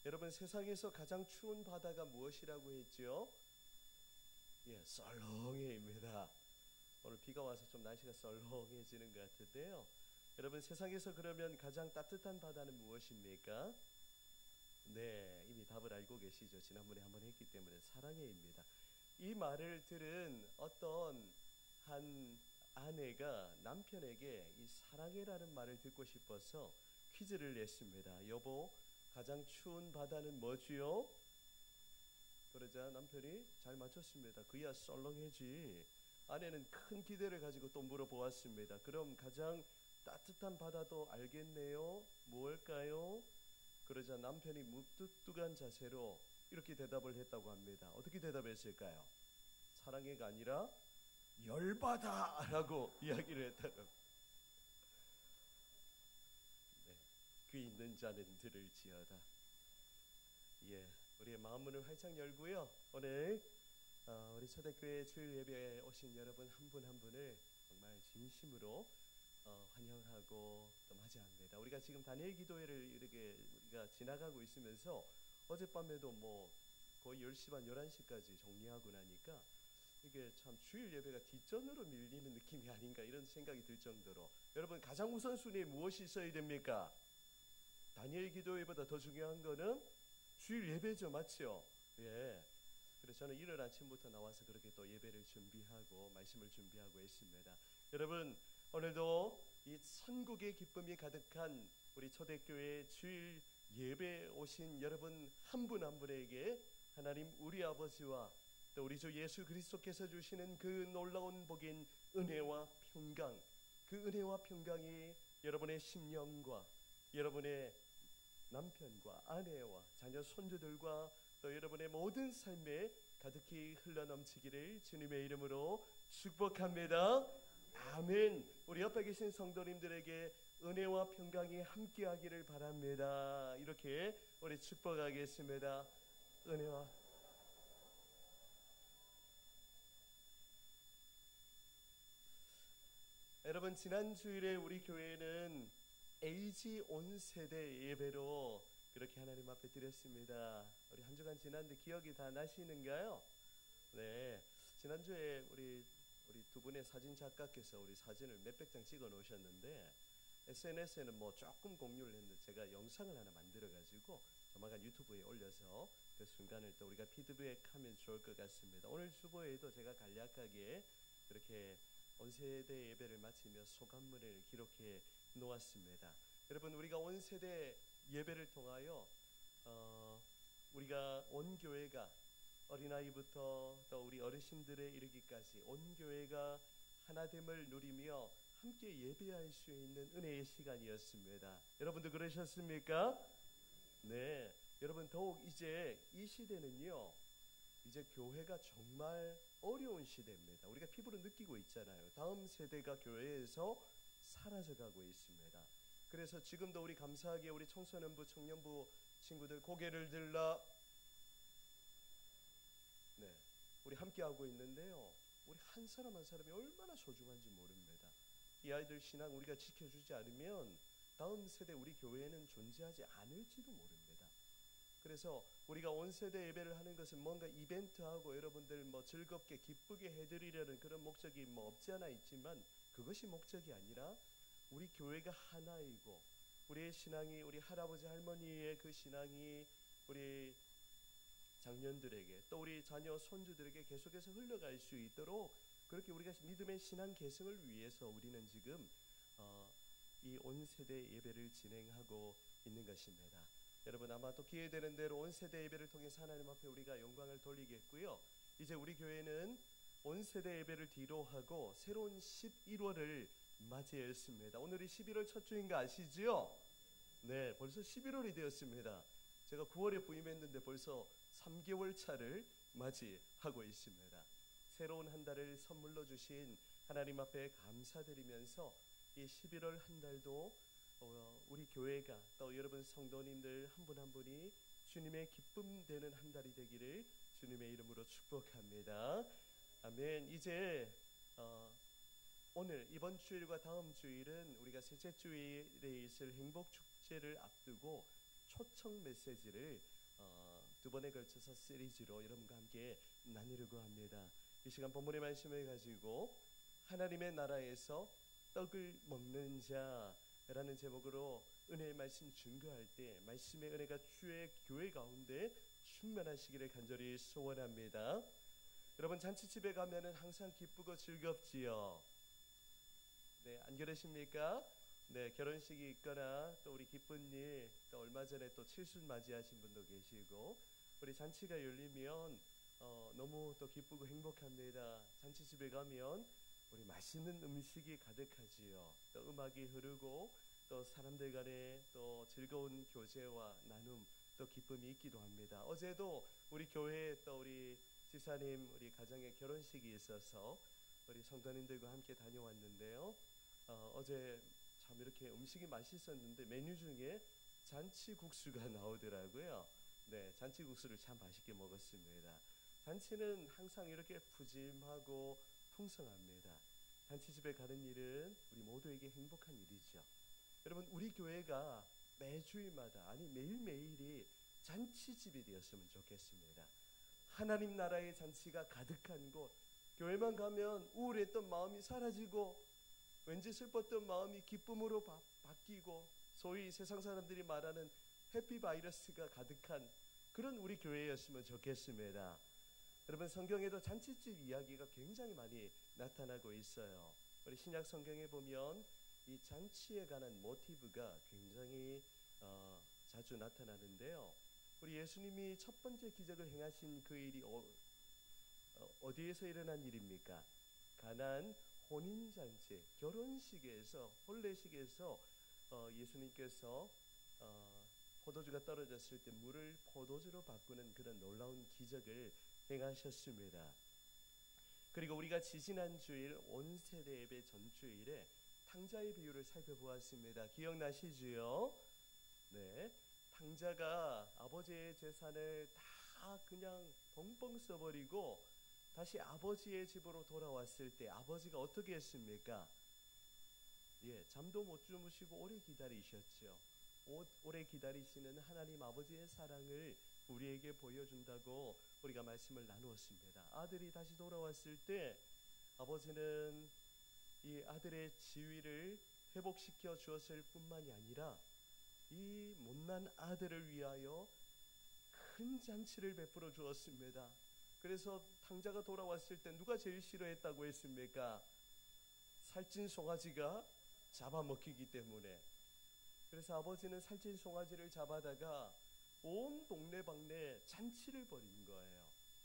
여러분, 세상에서 가장 추운 바다가 무엇이라고 했죠? 예, 썰렁해입니다. 오늘 비가 와서 좀 날씨가 썰렁해지는 것 같은데요. 여러분, 세상에서 그러면 가장 따뜻한 바다는 무엇입니까? 네, 이미 답을 알고 계시죠? 지난번에 한번 했기 때문에 사랑해입니다. 이 말을 들은 어떤 한 아내가 남편에게 이 사랑해라는 말을 듣고 싶어서 퀴즈를 냈습니다. 여보, 가장 추운 바다는 뭐지요? 그러자 남편이 잘 맞췄습니다. 그야 썰렁해지. 아내는 큰 기대를 가지고 또 물어보았습니다. 그럼 가장 따뜻한 바다도 알겠네요. 뭘까요? 그러자 남편이 무뚝뚝한 자세로 이렇게 대답을 했다고 합니다. 어떻게 대답했을까요? 사랑해가 아니라 열바다라고 이야기를 했다고. 네, 귀 있는 자는 들을지어다. 예, 우리의 마음문을 활짝 열고요. 오늘 우리 초대교회 주일 예배에 오신 여러분 한 분 한 분을 정말 진심으로 환영하고 또 맞이합니다. 우리가 지금 다니엘 기도회를 이렇게 우리가 지나가고 있으면서 어젯밤에도 뭐 거의 10시 반 11시까지 정리하고 나니까 이게 참 주일 예배가 뒷전으로 밀리는 느낌이 아닌가 이런 생각이 들 정도로, 여러분, 가장 우선순위에 무엇이 있어야 됩니까? 다니엘 기도회보다 더 중요한 거는 주일 예배죠, 맞죠? 예. 그래서 저는 이른 아침부터 나와서 그렇게 또 예배를 준비하고 말씀을 준비하고 있습니다. 여러분, 오늘도 이 천국의 기쁨이 가득한 우리 초대교회 주일 예배에 오신 여러분 한 분 한 분에게 하나님 우리 아버지와 또 우리 주 예수 그리스도께서 주시는 그 놀라운 복인 은혜와 평강, 그 은혜와 평강이 여러분의 심령과 여러분의 남편과 아내와 자녀 손주들과 또 여러분의 모든 삶에 가득히 흘러넘치기를 주님의 이름으로 축복합니다. 아멘. 우리 옆에 계신 성도님들에게 은혜와 평강이 함께하기를 바랍니다. 이렇게 우리 축복하겠습니다. 은혜와. 여러분, 지난 주일에 우리 교회는 AG 온 세대 예배로 그렇게 하나님 앞에 드렸습니다. 우리 한 주간 지났는데 기억이 다 나시는가요? 네, 지난주에 우리 두 분의 사진 작가께서 우리 사진을 몇백 장 찍어 놓으셨는데 SNS에는 뭐 조금 공유를 했는데 제가 영상을 하나 만들어 가지고 조만간 유튜브에 올려서 그 순간을 또 우리가 피드백하면 좋을 것 같습니다. 오늘 주보에도 제가 간략하게 그렇게 온세대 예배를 마치며 소감문을 기록해 놓았습니다. 여러분, 우리가 온세대 예배를 통하여 우리가 온 교회가 어린아이부터 또 우리 어르신들에 이르기까지 온 교회가 하나됨을 누리며 함께 예배할 수 있는 은혜의 시간이었습니다. 여러분도 그러셨습니까? 네, 여러분, 더욱 이제 이 시대는요, 이제 교회가 정말 어려운 시대입니다. 우리가 피부로 느끼고 있잖아요. 다음 세대가 교회에서 사라져가고 있습니다. 그래서 지금도 우리 감사하게 우리 청소년부, 청년부 친구들 고개를 들라, 네, 우리 함께하고 있는데요, 우리 한 사람 한 사람이 얼마나 소중한지 모릅니다. 이 아이들 신앙 우리가 지켜주지 않으면 다음 세대 우리 교회에는 존재하지 않을지도 모릅니다. 그래서 우리가 온 세대 예배를 하는 것은 뭔가 이벤트하고 여러분들 뭐 즐겁게 기쁘게 해드리려는 그런 목적이 뭐 없지 않아 있지만 그것이 목적이 아니라 우리 교회가 하나이고 우리의 신앙이, 우리 할아버지 할머니의 그 신앙이 우리 장년들에게 또 우리 자녀 손주들에게 계속해서 흘러갈 수 있도록 그렇게 우리가 믿음의 신앙 계승을 위해서 우리는 지금 이 온 세대 예배를 진행하고 있는 것입니다. 여러분, 아마 또 기회되는 대로 온 세대 예배를 통해서 하나님 앞에 우리가 영광을 돌리겠고요. 이제 우리 교회는 온 세대 예배를 뒤로 하고 새로운 11월을 맞이했습니다. 오늘이 11월 첫 주인 거 아시죠? 네, 벌써 11월이 되었습니다. 제가 9월에 부임했는데 벌써 3개월 차를 맞이하고 있습니다. 새로운 한 달을 선물로 주신 하나님 앞에 감사드리면서 이 11월 한 달도 우리 교회가 또 여러분 성도님들 한 분 한 분이 주님의 기쁨 되는 한 달이 되기를 주님의 이름으로 축복합니다. 아멘. 이제 오늘 이번 주일과 다음 주일은 우리가 셋째 주일에 있을 행복축제를 앞두고 초청 메시지를 두 번에 걸쳐서 시리즈로 여러분과 함께 나누려고 합니다. 이 시간 본문의 말씀을 가지고 하나님의 나라에서 떡을 먹는 자라는 제목으로 은혜의 말씀 증거할 때 말씀의 은혜가 주의 교회 가운데 충만하시기를 간절히 소원합니다. 여러분 잔치집에 가면은 항상 기쁘고 즐겁지요. 네, 안 그러십니까? 네, 결혼식이 있거나 또 우리 기쁜 일, 또 얼마 전에 또 칠순 맞이하신 분도 계시고 우리 잔치가 열리면 너무 또 기쁘고 행복합니다. 잔치집에 가면 우리 맛있는 음식이 가득하지요. 또 음악이 흐르고 또 사람들 간에 또 즐거운 교제와 나눔 또 기쁨이 있기도 합니다. 어제도 우리 교회에 또 우리 지사님 우리 가정의 결혼식이 있어서 우리 성도님들과 함께 다녀왔는데요. 어제 참 이렇게 음식이 맛있었는데 메뉴 중에 잔치국수가 나오더라고요. 네, 잔치국수를 참 맛있게 먹었습니다. 잔치는 항상 이렇게 푸짐하고 풍성합니다. 잔치집에 가는 일은 우리 모두에게 행복한 일이죠. 여러분 우리 교회가 매주일마다 아니 매일매일이 잔치집이 되었으면 좋겠습니다. 하나님 나라의 잔치가 가득한 곳, 교회만 가면 우울했던 마음이 사라지고 왠지 슬펐던 마음이 기쁨으로 바뀌고 소위 세상 사람들이 말하는 해피바이러스가 가득한 그런 우리 교회였으면 좋겠습니다. 여러분 성경에도 잔치집 이야기가 굉장히 많이 나타나고 있어요. 우리 신약 성경에 보면 이 잔치에 관한 모티브가 굉장히 자주 나타나는데요. 우리 예수님이 첫 번째 기적을 행하신 그 일이 어디에서 일어난 일입니까? 가나안 혼인잔치, 결혼식에서 혼례식에서 예수님께서 포도주가 떨어졌을 때 물을 포도주로 바꾸는 그런 놀라운 기적을 행하셨습니다. 그리고 우리가 지지난 주일 온세대 예배 전주일에 탕자의 비유를 살펴보았습니다. 기억나시지요? 네, 탕자가 아버지의 재산을 다 그냥 벙벙 써버리고 다시 아버지의 집으로 돌아왔을 때 아버지가 어떻게 했습니까? 예, 잠도 못 주무시고 오래 기다리셨죠. 오래 기다리시는 하나님 아버지의 사랑을 우리에게 보여준다고 우리가 말씀을 나누었습니다. 아들이 다시 돌아왔을 때 아버지는 이 아들의 지위를 회복시켜 주었을 뿐만이 아니라 이 못난 아들을 위하여 큰 잔치를 베풀어 주었습니다. 그래서 탕자가 돌아왔을 때 누가 제일 싫어했다고 했습니까? 살찐 송아지가 잡아먹히기 때문에. 그래서 아버지는 살찐 송아지를 잡아다가 온 동네방네 잔치를 벌인 거예요.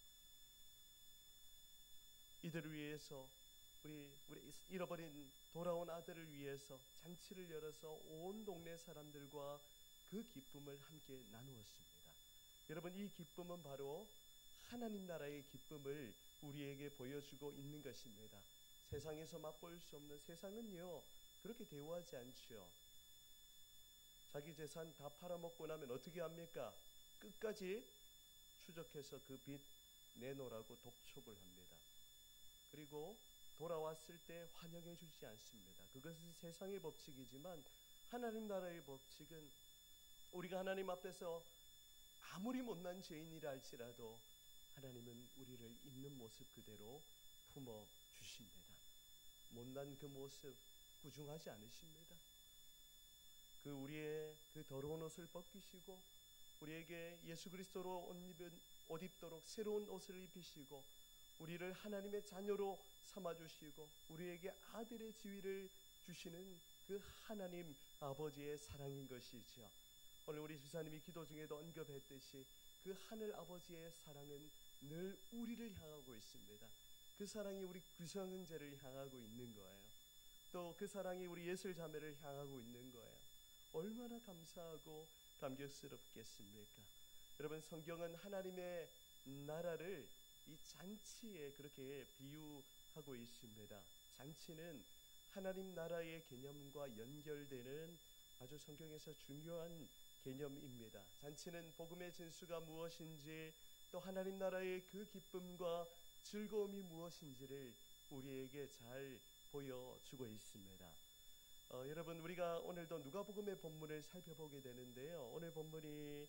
이들을 위해서 우리 잃어버린 돌아온 아들을 위해서 잔치를 열어서 온 동네 사람들과 그 기쁨을 함께 나누었습니다. 여러분 이 기쁨은 바로 하나님 나라의 기쁨을 우리에게 보여주고 있는 것입니다. 세상에서 맛볼 수 없는, 세상은요 그렇게 대우하지 않죠. 자기 재산 다 팔아먹고 나면 어떻게 합니까? 끝까지 추적해서 그 빚 내놓으라고 독촉을 합니다. 그리고 돌아왔을 때 환영해 주지 않습니다. 그것은 세상의 법칙이지만 하나님 나라의 법칙은 우리가 하나님 앞에서 아무리 못난 죄인이라 할지라도 하나님은 우리를 있는 모습 그대로 품어 주십니다. 못난 그 모습 꾸중하지 않으십니다. 그 우리의 그 더러운 옷을 벗기시고 우리에게 예수 그리스도로 옷 입도록 새로운 옷을 입히시고 우리를 하나님의 자녀로 삼아주시고 우리에게 아들의 지위를 주시는 그 하나님 아버지의 사랑인 것이죠. 오늘 우리 지사님이 기도 중에도 언급했듯이 그 하늘 아버지의 사랑은 늘 우리를 향하고 있습니다. 그 사랑이 우리 구성은제를 향하고 있는 거예요. 또 그 사랑이 우리 예술자매를 향하고 있는 거예요. 얼마나 감사하고 감격스럽겠습니까? 여러분 성경은 하나님의 나라를 이 잔치에 그렇게 비유하고 있습니다. 잔치는 하나님 나라의 개념과 연결되는 아주 성경에서 중요한 개념입니다. 잔치는 복음의 진수가 무엇인지 또 하나님 나라의 그 기쁨과 즐거움이 무엇인지를 우리에게 잘 보여주고 있습니다. 여러분 우리가 오늘도 누가복음의 본문을 살펴보게 되는데요. 오늘 본문이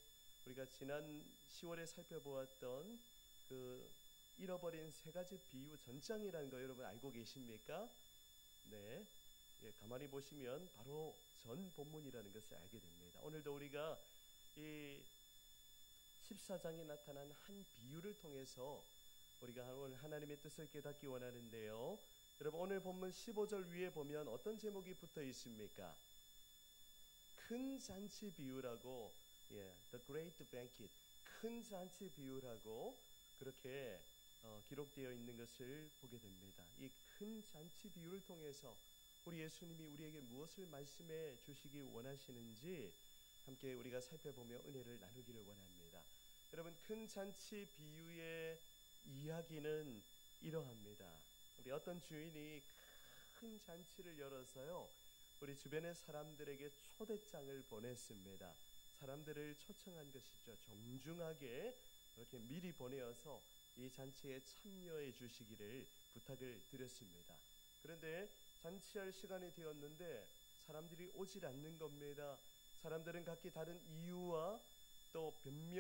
우리가 지난 10월에 살펴보았던 그 잃어버린 세 가지 비유 전장이라는 거 여러분 알고 계십니까? 네. 예, 가만히 보시면 바로 전 본문이라는 것을 알게 됩니다. 오늘도 우리가 이 14장에 나타난 한 비유를 통해서 우리가 오늘 하나님의 뜻을 깨닫기 원하는데요. 여러분 오늘 본문 15절 위에 보면 어떤 제목이 붙어 있습니까? 큰 잔치 비유라고, The Great Banquet, 큰 잔치 비유라고 그렇게 기록되어 있는 것을 보게 됩니다. 이 큰 잔치 비유를 통해서 우리 예수님이 우리에게 무엇을 말씀해 주시기 원하시는지 함께 우리가 살펴보며 은혜를 나누기를 원합니다. 여러분 큰 잔치 비유의 이야기는 이러합니다. 우리 어떤 주인이 큰 잔치를 열어서요, 우리 주변의 사람들에게 초대장을 보냈습니다. 사람들을 초청한 것이죠. 정중하게 그렇게 미리 보내어서 이 잔치에 참여해 주시기를 부탁을 드렸습니다. 그런데 잔치할 시간이 되었는데 사람들이 오질 않는 겁니다. 사람들은 각기 다른 이유와 또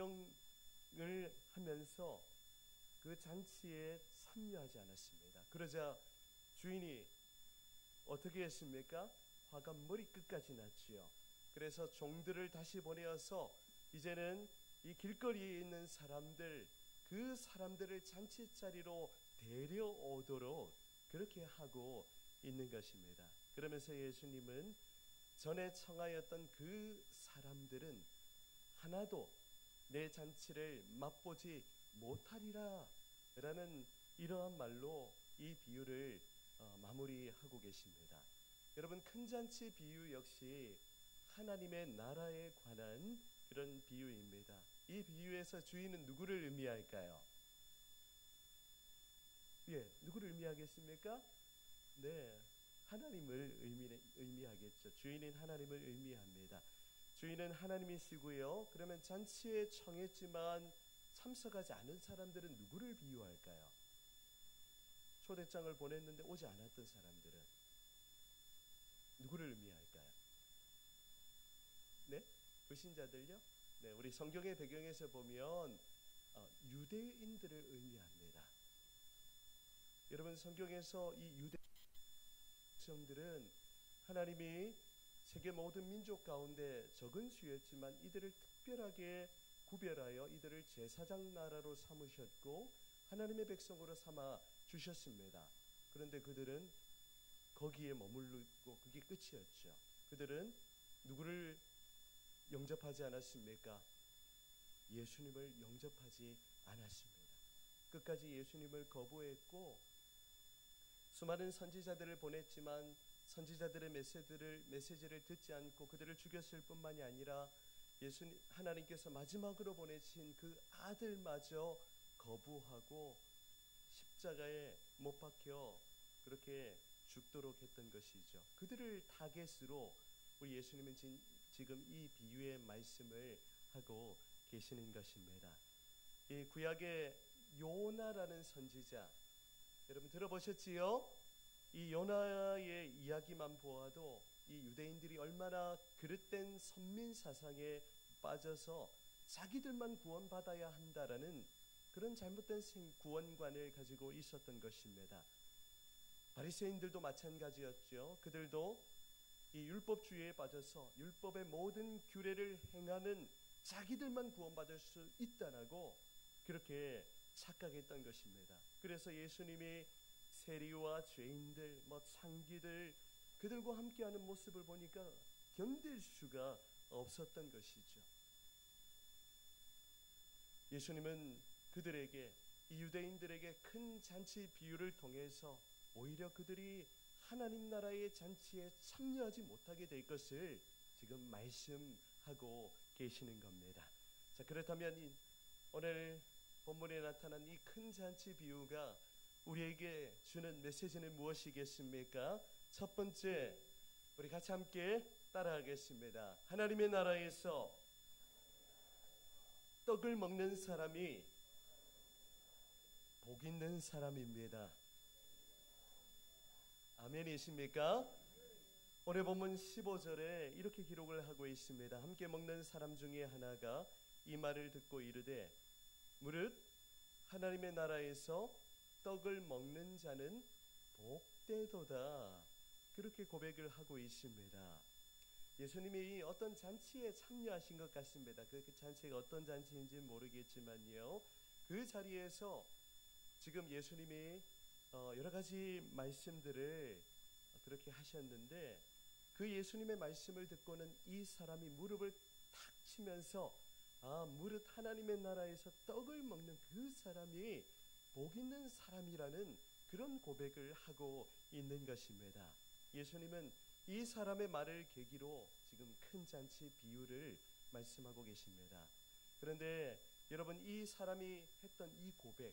변명을 하면서 그 잔치에 참여하지 않았습니다. 그러자 주인이 어떻게 했습니까? 화가 머리끝까지 났지요. 그래서 종들을 다시 보내어서 이제는 이 길거리에 있는 사람들, 그 사람들을 잔치 자리로 데려오도록 그렇게 하고 있는 것입니다. 그러면서 예수님은 전에 청하였던 그 사람들은 하나도 내 잔치를 맛보지 못하리라 라는 이러한 말로 이 비유를 마무리하고 계십니다. 여러분 큰 잔치 비유 역시 하나님의 나라에 관한 그런 비유입니다. 이 비유에서 주인은 누구를 의미할까요? 누구를 의미하겠습니까? 네, 하나님을 의미하겠죠. 주인인 하나님을 의미합니다. 주인은 하나님이시고요. 그러면 잔치에 청했지만 참석하지 않은 사람들은 누구를 비유할까요? 초대장을 보냈는데 오지 않았던 사람들은 누구를 의미할까요? 네? 불신자들요? 네, 우리 성경의 배경에서 보면 유대인들을 의미합니다. 여러분 성경에서 이 유대 백성들은 하나님이 세계 모든 민족 가운데 적은 수였지만 이들을 특별하게 구별하여 이들을 제사장 나라로 삼으셨고 하나님의 백성으로 삼아 주셨습니다. 그런데 그들은 거기에 머무르고 그게 끝이었죠. 그들은 누구를 영접하지 않았습니까? 예수님을 영접하지 않았습니다. 끝까지 예수님을 거부했고 수많은 선지자들을 보냈지만 선지자들의 메시지를 듣지 않고 그들을 죽였을 뿐만이 아니라 하나님께서 마지막으로 보내신 그 아들마저 거부하고 십자가에 못 박혀 그렇게 죽도록 했던 것이죠. 그들을 타겟으로 우리 예수님은 지금 이 비유의 말씀을 하고 계시는 것입니다. 이 구약의 요나라는 선지자 여러분 들어보셨지요? 이 요나의 이야기만 보아도 이 유대인들이 얼마나 그릇된 선민 사상에 빠져서 자기들만 구원받아야 한다라는 그런 잘못된 구원관을 가지고 있었던 것입니다. 바리새인들도 마찬가지였죠. 그들도 이 율법주의에 빠져서 율법의 모든 규례를 행하는 자기들만 구원받을 수 있다라고 그렇게 착각했던 것입니다. 그래서 예수님이 세리와 죄인들, 창기들 그들과 함께하는 모습을 보니까 견딜 수가 없었던 것이죠. 예수님은 그들에게 이 유대인들에게 큰 잔치 비유를 통해서 오히려 그들이 하나님 나라의 잔치에 참여하지 못하게 될 것을 지금 말씀하고 계시는 겁니다. 자, 그렇다면 오늘 본문에 나타난 이 큰 잔치 비유가 우리에게 주는 메시지는 무엇이겠습니까? 첫 번째, 우리 같이 함께 따라하겠습니다. 하나님의 나라에서 떡을 먹는 사람이 복 있는 사람입니다. 아멘이십니까? 오늘 본문 15절에 이렇게 기록을 하고 있습니다. 함께 먹는 사람 중에 하나가 이 말을 듣고 이르되 무릇 하나님의 나라에서 떡을 먹는 자는 복되도다. 그렇게 고백을 하고 있습니다. 예수님이 어떤 잔치에 참여하신 것 같습니다. 그 잔치가 어떤 잔치인지는 모르겠지만요, 그 자리에서 지금 예수님이 여러 가지 말씀들을 그렇게 하셨는데, 그 예수님의 말씀을 듣고는 이 사람이 무릎을 탁 치면서 무릇 하나님의 나라에서 떡을 먹는 그 사람이 복 있는 사람이라는 그런 고백을 하고 있는 것입니다. 예수님은 이 사람의 말을 계기로 지금 큰 잔치 비유를 말씀하고 계십니다. 그런데 여러분, 이 사람이 했던 이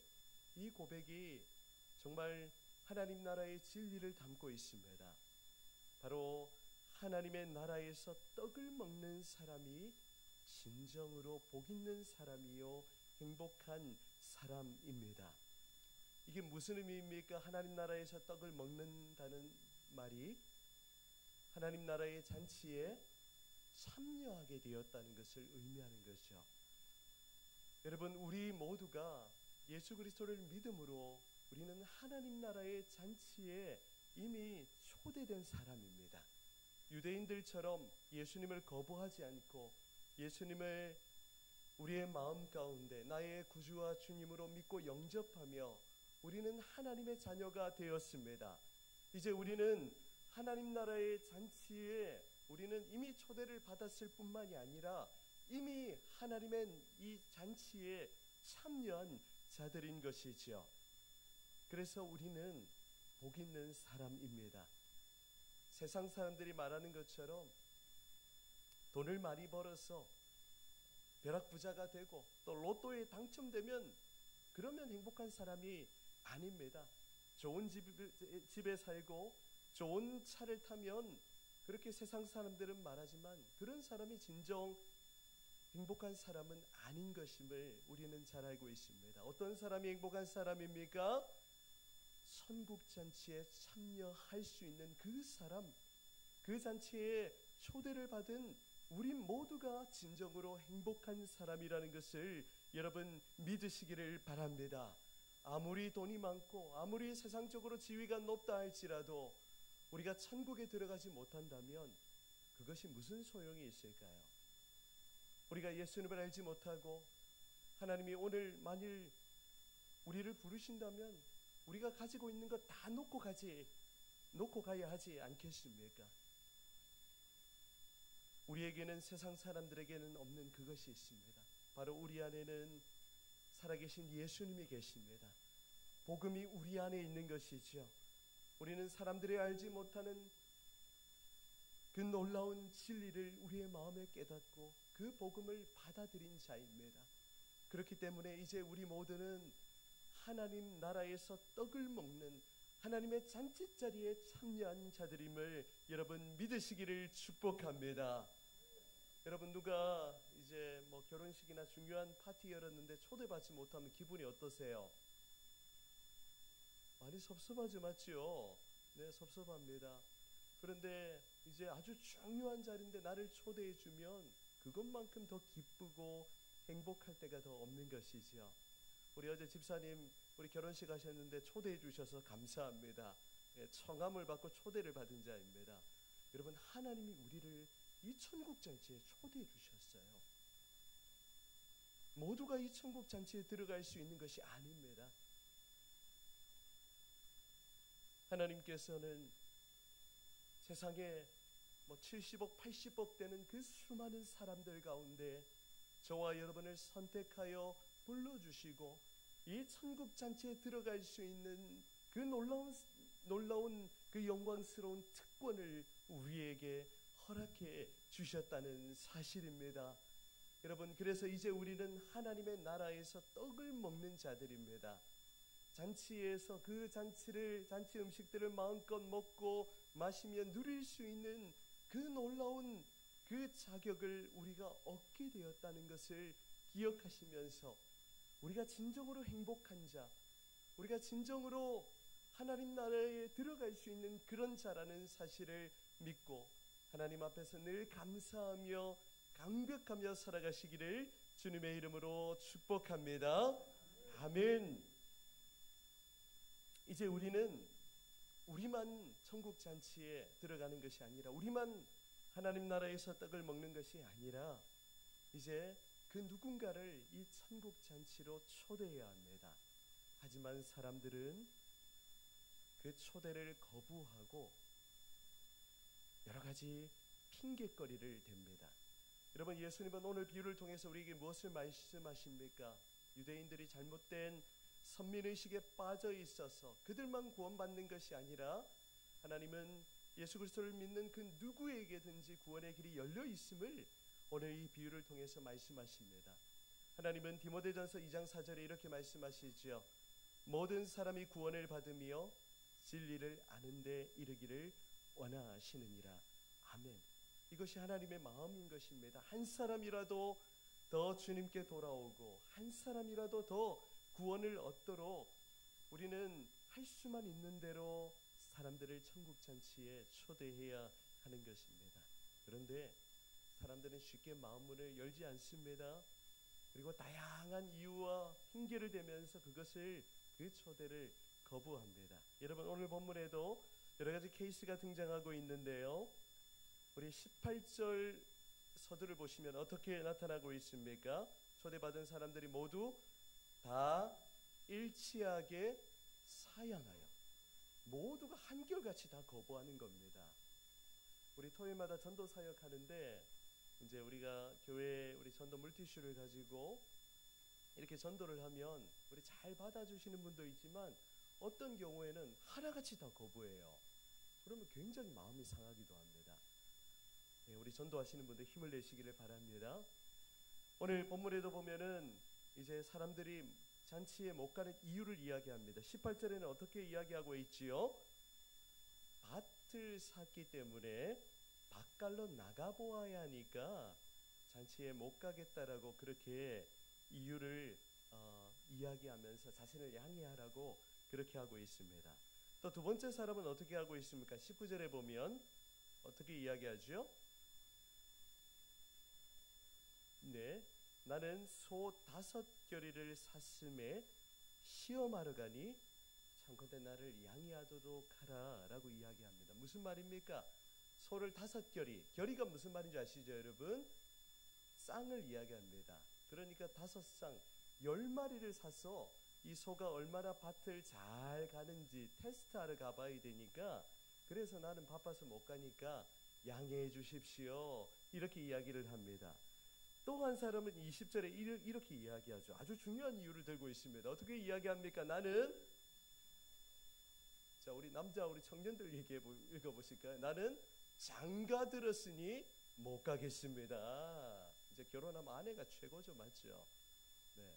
고백이 정말 하나님 나라의 진리를 담고 있습니다. 바로 하나님의 나라에서 떡을 먹는 사람이 진정으로 복 있는 사람이요 행복한 사람입니다. 이게 무슨 의미입니까? 하나님 나라에서 떡을 먹는다는 말이 하나님 나라의 잔치에 참여하게 되었다는 것을 의미하는 것이죠. 여러분, 우리 모두가 예수 그리스도를 믿음으로 우리는 하나님 나라의 잔치에 이미 초대된 사람입니다. 유대인들처럼 예수님을 거부하지 않고 예수님을 우리의 마음 가운데 나의 구주와 주님으로 믿고 영접하며 우리는 하나님의 자녀가 되었습니다. 이제 우리는 하나님 나라의 잔치에 우리는 이미 초대를 받았을 뿐만이 아니라 이미 하나님의 이 잔치에 참여한 자들인 것이지요. 그래서 우리는 복 있는 사람입니다. 세상 사람들이 말하는 것처럼 돈을 많이 벌어서 벼락부자가 되고 또 로또에 당첨되면 그러면 행복한 사람이 아닙니다. 좋은 집에 살고 좋은 차를 타면 그렇게 세상 사람들은 말하지만 그런 사람이 진정 행복한 사람은 아닌 것임을 우리는 잘 알고 있습니다. 어떤 사람이 행복한 사람입니까? 천국잔치에 참여할 수 있는 그 사람, 그 잔치에 초대를 받은 우리 모두가 진정으로 행복한 사람이라는 것을 여러분 믿으시기를 바랍니다. 아무리 돈이 많고 아무리 세상적으로 지위가 높다 할지라도 우리가 천국에 들어가지 못한다면 그것이 무슨 소용이 있을까요? 우리가 예수님을 알지 못하고 하나님이 오늘 만일 우리를 부르신다면 우리가 가지고 있는 것 다 놓고 가야 하지 않겠습니까? 우리에게는 세상 사람들에게는 없는 그것이 있습니다. 바로 우리 안에는 살아계신 예수님이 계십니다. 복음이 우리 안에 있는 것이죠. 우리는 사람들이 알지 못하는 그 놀라운 진리를 우리의 마음에 깨닫고 그 복음을 받아들인 자입니다. 그렇기 때문에 이제 우리 모두는 하나님 나라에서 떡을 먹는 하나님의 잔치자리에 참여한 자들임을 여러분 믿으시기를 축복합니다. 여러분, 누가 이제 결혼식이나 중요한 파티 열었는데 초대받지 못하면 기분이 어떠세요? 많이 섭섭하죠, 맞죠? 네, 섭섭합니다. 그런데 이제 아주 중요한 자리인데 나를 초대해 주면 그것만큼 더 기쁘고 행복할 때가 더 없는 것이지요. 우리 어제 집사님 우리 결혼식 하셨는데 초대해 주셔서 감사합니다. 청함을 받고 초대를 받은 자입니다. 여러분, 하나님이 우리를 이 천국 잔치에 초대해 주셨어요. 모두가 이 천국 잔치에 들어갈 수 있는 것이 아닙니다. 하나님께서는 세상에 70억, 80억 되는 그 수많은 사람들 가운데 저와 여러분을 선택하여 불러주시고 이 천국 잔치에 들어갈 수 있는 그 놀라운 그 영광스러운 특권을 우리에게 허락해 주셨다는 사실입니다. 여러분, 그래서 이제 우리는 하나님의 나라에서 떡을 먹는 자들입니다. 잔치에서 그 잔치 음식들을 마음껏 먹고 마시며 누릴 수 있는 그 놀라운 그 자격을 우리가 얻게 되었다는 것을 기억하시면서 우리가 진정으로 행복한 자, 우리가 진정으로 하나님 나라에 들어갈 수 있는 그런 자라는 사실을 믿고 하나님 앞에서 늘 감사하며 감격하며 살아가시기를 주님의 이름으로 축복합니다. 아멘. 이제 우리만 천국 잔치에 들어가는 것이 아니라, 우리만 하나님 나라에서 떡을 먹는 것이 아니라, 이제 그 누군가를 이 천국 잔치로 초대해야 합니다. 하지만 사람들은 그 초대를 거부하고 여러 가지 핑계거리를 댑니다. 여러분, 예수님은 오늘 비유를 통해서 우리에게 무엇을 말씀하십니까? 유대인들이 잘못된 선민의식에 빠져 있어서 그들만 구원받는 것이 아니라, 하나님은 예수 그리스도를 믿는 그 누구에게든지 구원의 길이 열려 있음을 오늘 이 비유를 통해서 말씀하십니다. 하나님은 디모데전서 2장 4절에 이렇게 말씀하시죠. 모든 사람이 구원을 받으며 진리를 아는 데 이르기를 원하시느니라. 아멘. 이것이 하나님의 마음인 것입니다. 한 사람이라도 더 주님께 돌아오고, 한 사람이라도 더 구원을 얻도록 우리는 할 수만 있는 대로 사람들을 천국 잔치에 초대해야 하는 것입니다. 그런데 사람들은 쉽게 마음문을 열지 않습니다. 그리고 다양한 이유와 핑계를 대면서 그 초대를 거부합니다. 여러분, 오늘 본문에도 여러 가지 케이스가 등장하고 있는데요, 우리 18절 서두를 보시면 어떻게 나타나고 있습니까? 초대받은 사람들이 모두 다 일치하게 사양하여, 모두가 한결같이 다 거부하는 겁니다. 우리 토요일마다 전도 사역하는데, 이제 우리가 교회에 우리 전도 물티슈를 가지고 이렇게 전도를 하면 우리 잘 받아주시는 분도 있지만, 어떤 경우에는 하나같이 다 거부해요. 그러면 굉장히 마음이 상하기도 합니다. 우리 전도하시는 분들 힘을 내시기를 바랍니다. 오늘 본문에도 보면은 이제 사람들이 잔치에 못 가는 이유를 이야기합니다. 18절에는 어떻게 이야기하고 있지요? 밭을 샀기 때문에 밭갈러 나가보아야 하니까 잔치에 못 가겠다라고 그렇게 이유를 이야기하면서 자신을 양해하라고 그렇게 하고 있습니다. 또 두 번째 사람은 어떻게 하고 있습니까? 19절에 보면 어떻게 이야기하죠? 네, 나는 소 5겨리를 샀음에 시험하러 가니 참건대 나를 양해하도록 하라 라고 이야기합니다. 무슨 말입니까? 소를 5겨리, 겨리가 무슨 말인지 아시죠 여러분? 쌍을 이야기합니다. 그러니까 5쌍 10마리를 사서 이 소가 얼마나 밭을 잘 가는지 테스트하러 가봐야 되니까, 그래서 나는 바빠서 못 가니까 양해해 주십시오, 이렇게 이야기를 합니다. 또 한 사람은 20절에 이렇게 이야기하죠. 아주 중요한 이유를 들고 있습니다. 어떻게 이야기합니까? 나는, 자, 우리 청년들 읽어보실까요? 나는 장가 들었으니 못 가겠습니다. 이제 결혼하면 아내가 최고죠, 맞죠? 네.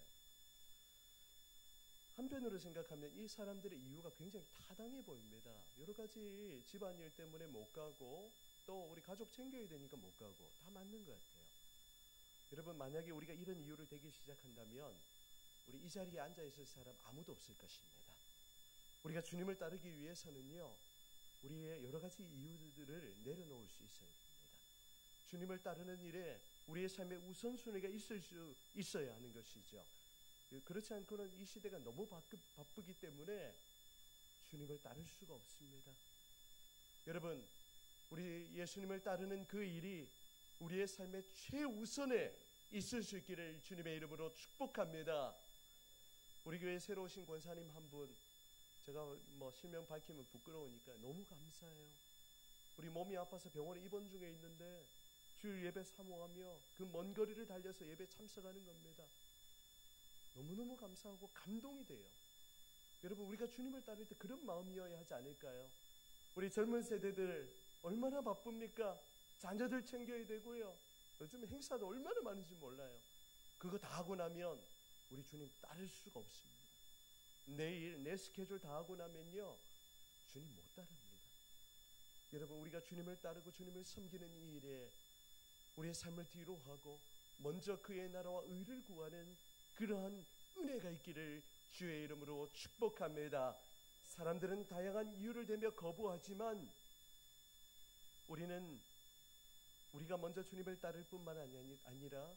한편으로 생각하면 이 사람들의 이유가 굉장히 타당해 보입니다. 여러 가지 집안일 때문에 못 가고, 또 우리 가족 챙겨야 되니까 못 가고, 다 맞는 것 같아요. 여러분, 만약에 우리가 이런 이유를 대기 시작한다면 우리 이 자리에 앉아 있을 사람 아무도 없을 것입니다. 우리가 주님을 따르기 위해서는요, 우리의 여러 가지 이유들을 내려놓을 수 있어야 됩니다. 주님을 따르는 일에 우리의 삶의 우선순위가 있어야 하는 것이죠. 그렇지 않고는 이 시대가 너무 바쁘기 때문에 주님을 따를 수가 없습니다. 여러분, 우리 예수님을 따르는 그 일이 우리의 삶의 최우선에 있을 수 있기를 주님의 이름으로 축복합니다. 우리 교회에 새로 오신 권사님 한 분, 제가 실명 밝히면 부끄러우니까 너무 감사해요. 우리 몸이 아파서 병원에 입원 중에 있는데 주일 예배 사모하며 그 먼 거리를 달려서 예배 참석하는 겁니다. 너무너무 감사하고 감동이 돼요. 여러분, 우리가 주님을 따를 때 그런 마음이어야 하지 않을까요? 우리 젊은 세대들 얼마나 바쁩니까? 자녀들 챙겨야 되고요. 요즘 행사도 얼마나 많은지 몰라요. 그거 다 하고 나면 우리 주님 따를 수가 없습니다. 내일 내 스케줄 다 하고 나면요, 주님 못 따릅니다. 여러분, 우리가 주님을 따르고 주님을 섬기는 이 일에 우리의 삶을 뒤로 하고 먼저 그의 나라와 의를 구하는 그러한 은혜가 있기를 주의 이름으로 축복합니다. 사람들은 다양한 이유를 대며 거부하지만 우리가 먼저 주님을 따를 뿐만 아니라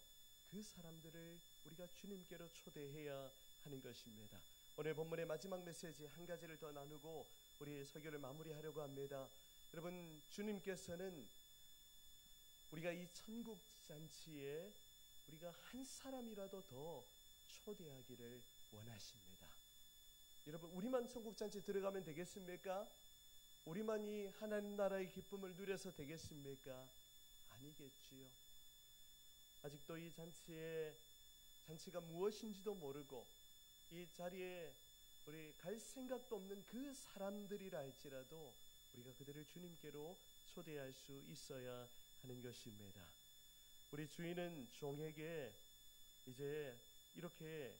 그 사람들을 우리가 주님께로 초대해야 하는 것입니다. 오늘 본문의 마지막 메시지 한 가지를 더 나누고 우리 설교를 마무리하려고 합니다. 여러분, 주님께서는 우리가 이 천국 잔치에 우리가 한 사람이라도 더 초대하기를 원하십니다. 여러분, 우리만 천국 잔치 들어가면 되겠습니까? 우리만 이 하나님 나라의 기쁨을 누려서 되겠습니까? 아니겠지요. 아직도 이 잔치가 무엇인지도 모르고 이 자리에 우리 갈 생각도 없는 그 사람들이라 할지라도 우리가 그들을 주님께로 초대할 수 있어야 하는 것입니다. 우리 주인은 종에게 이제 이렇게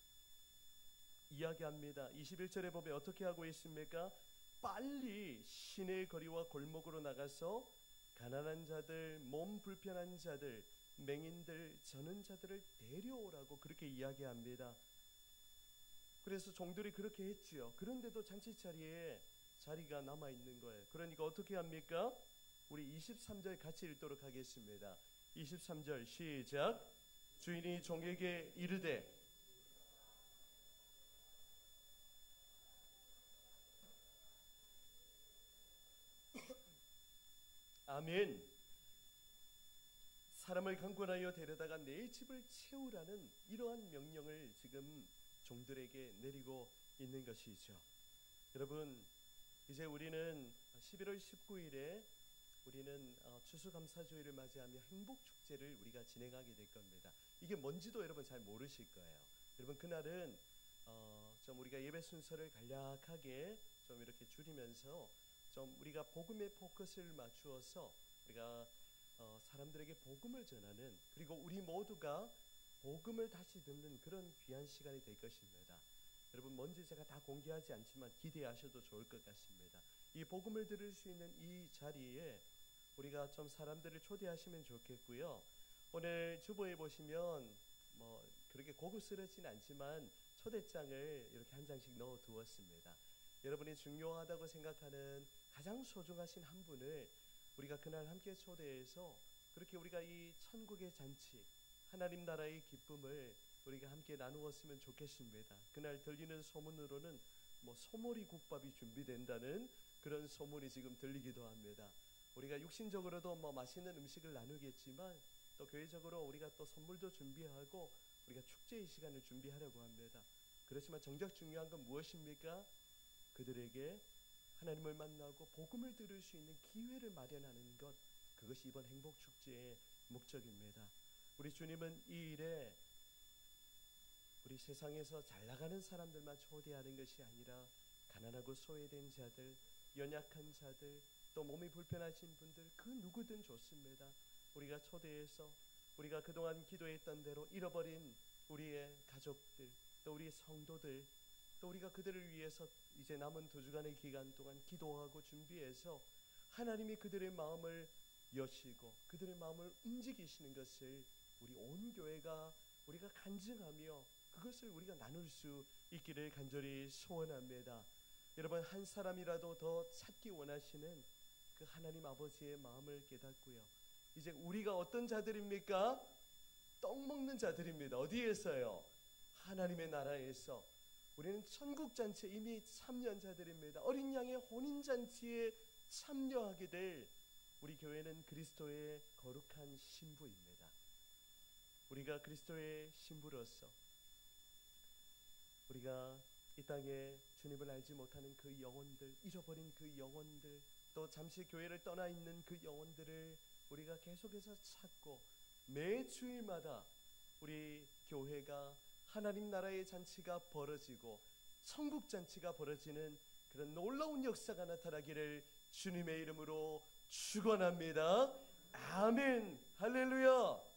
이야기합니다. 21절에 보면 어떻게 하고 있습니까? 빨리 시내 거리와 골목으로 나가서 가난한 자들, 몸 불편한 자들, 맹인들, 저는 자들을 데려오라고 그렇게 이야기합니다. 그래서 종들이 그렇게 했지요. 그런데도 잔치 자리에 자리가 남아 있는 거예요. 그러니까 어떻게 합니까? 우리 23절 같이 읽도록 하겠습니다. 23절 시작. 주인이 종에게 이르되 아멘. 사람을 강권하여 데려다가 내 집을 채우라는 이러한 명령을 지금 종들에게 내리고 있는 것이죠. 여러분, 이제 우리는 11월 19일에 우리는 추수감사주일을 맞이하며 행복축제를 우리가 진행하게 될 겁니다. 이게 뭔지도 여러분 잘 모르실 거예요. 여러분, 그날은 좀 우리가 예배 순서를 간략하게 좀 이렇게 줄이면서 좀 우리가 복음의 포커스를 맞추어서 우리가 사람들에게 복음을 전하는, 그리고 우리 모두가 복음을 다시 듣는 그런 귀한 시간이 될 것입니다. 여러분, 뭔지 제가 다 공개하지 않지만 기대하셔도 좋을 것 같습니다. 이 복음을 들을 수 있는 이 자리에 우리가 좀 사람들을 초대하시면 좋겠고요. 오늘 주보에 보시면 뭐 그렇게 고급스럽진 않지만 초대장을 이렇게 한 장씩 넣어 두었습니다. 여러분이 중요하다고 생각하는 가장 소중하신 한 분을 우리가 그날 함께 초대해서 그렇게 우리가 이 천국의 잔치, 하나님 나라의 기쁨을 우리가 함께 나누었으면 좋겠습니다. 그날 들리는 소문으로는 뭐 소머리 국밥이 준비된다는 그런 소문이 지금 들리기도 합니다. 우리가 육신적으로도 뭐 맛있는 음식을 나누겠지만 또 교회적으로 우리가 또 선물도 준비하고 우리가 축제의 시간을 준비하려고 합니다. 그렇지만 정작 중요한 건 무엇입니까? 그들에게 하나님을 만나고 복음을 들을 수 있는 기회를 마련하는 것, 그것이 이번 행복축제의 목적입니다. 우리 주님은 이 일에 우리 세상에서 잘 나가는 사람들만 초대하는 것이 아니라 가난하고 소외된 자들, 연약한 자들, 또 몸이 불편하신 분들, 그 누구든 좋습니다. 우리가 초대해서 우리가 그동안 기도했던 대로 잃어버린 우리의 가족들, 또 우리의 성도들, 또 우리가 그들을 위해서 이제 남은 2주간의 기간 동안 기도하고 준비해서 하나님이 그들의 마음을 여시고 그들의 마음을 움직이시는 것을 우리 온 교회가 우리가 간증하며 그것을 우리가 나눌 수 있기를 간절히 소원합니다. 여러분, 한 사람이라도 더 찾기 원하시는 그 하나님 아버지의 마음을 깨닫고요. 이제 우리가 어떤 자들입니까? 떡 먹는 자들입니다. 어디에서요? 하나님의 나라에서. 우리는 천국잔치에 이미 참여한 자들입니다. 어린 양의 혼인잔치에 참여하게 될 우리 교회는 그리스도의 거룩한 신부입니다. 우리가 그리스도의 신부로서 우리가 이 땅에 주님을 알지 못하는 그 영혼들, 잃어버린 그 영혼들, 또 잠시 교회를 떠나 있는 그 영혼들을 우리가 계속해서 찾고 매 주일마다 우리 교회가 하나님 나라의 잔치가 벌어지고 천국 잔치가 벌어지는 그런 놀라운 역사가 나타나기를 주님의 이름으로 축원합니다. 아멘. 할렐루야.